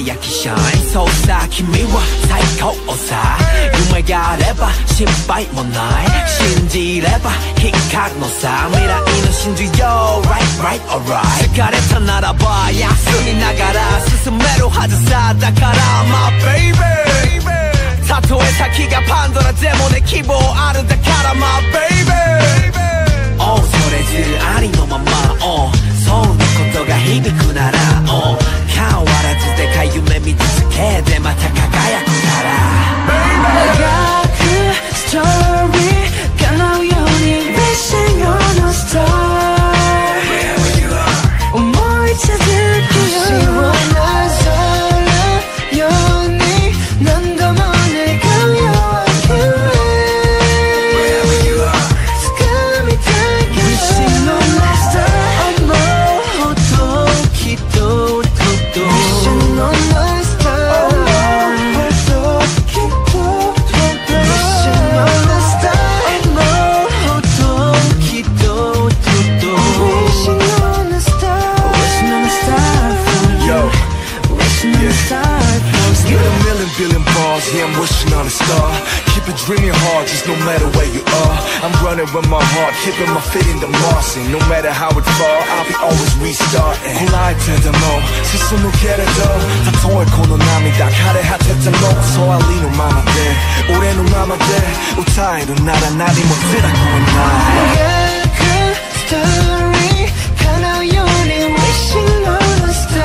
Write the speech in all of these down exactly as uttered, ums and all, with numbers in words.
輝きシャインそうさ君は最高さ夢があれば心配もない信じれば光るのさ未来の真珠よ Right right alright 疲れたならば休みながら進めるはずさだから My baby たとえ先がパンドラでもね希望あるだから My baby Oh それずありのまま Oh そうのことが響くなら Oh 変わらずでかい夢見続けてまた輝くから長くストーリー叶うように Wishing on a star Wherever you are 思い続けようしわなさるように何度も願うよ I can wait Wherever you are 掴みたいから Wishing on a star 思うほどきっとWishing on a star思うほどきっとWishing on a star思うほどきっと Wishing on a star Wishing on a star for you Wishing on a star for you Get a million billion bars, yeah I'm wishing on a star Keep it dreaming hard, just no matter where you are I'm running with my heart, keeping my feet in the moss And no matter how it fall, I'll be always restarting こらえてでも進むけれどたとえこの涙枯れ果ててもそうありのままで俺のままで歌えるなら何も辛くはない長くストーリー叶うように Wishing on a star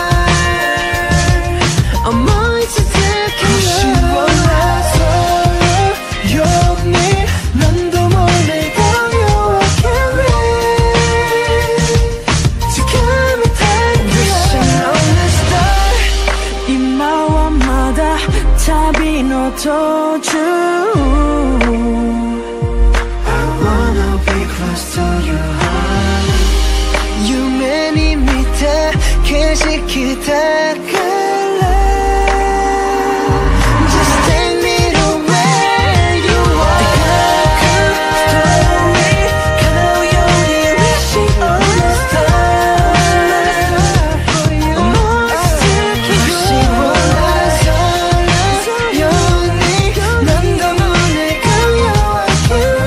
思い続けようしわなさるように何度も願うよ I can wait 掴みたいから Wishing on a star 今はまだ旅の途中 I wanna be close to your heart 夢に見た景色だから Just take me to where you are 叶うように Wishing on a star 思い続けよう Wishing on a star ように何度も願うよ I can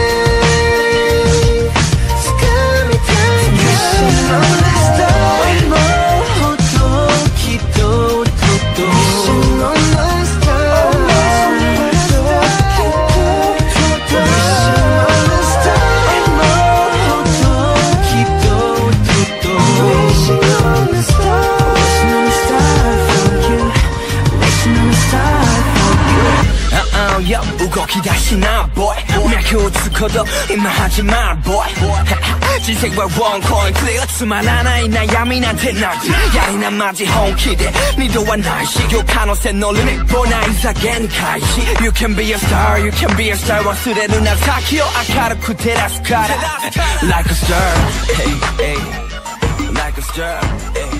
wait 掴みたいから Wishing on a star 思うほどきっと Wishing on a star 思うほどきっと Wishing on a star 思うほどきっと Wishing on a star Wishing on a star for you Wishing on a star for you uh uh 動き出しな boy 脈をつくほど今始まる boy 人生はワンコインクリアつまらない悩みなんてなくやりなマジ本気で二度はないし今日可能性のリミットないざ限界し You can be a star You can be a star 忘れるな先を明るく照らすから Like a star hey, hey, Like a star hey.